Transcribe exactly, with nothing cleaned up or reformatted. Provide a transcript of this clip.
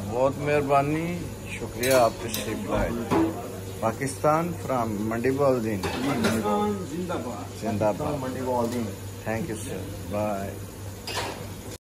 बहुत मेहरबानी, शुक्रिया आप तशरीफ लाए। पाकिस्तान फ्राम मंडी बॉलदीन, जिंदाबाद जिंदाबाद। Mandi Bahauddin. Thank you sir, bye.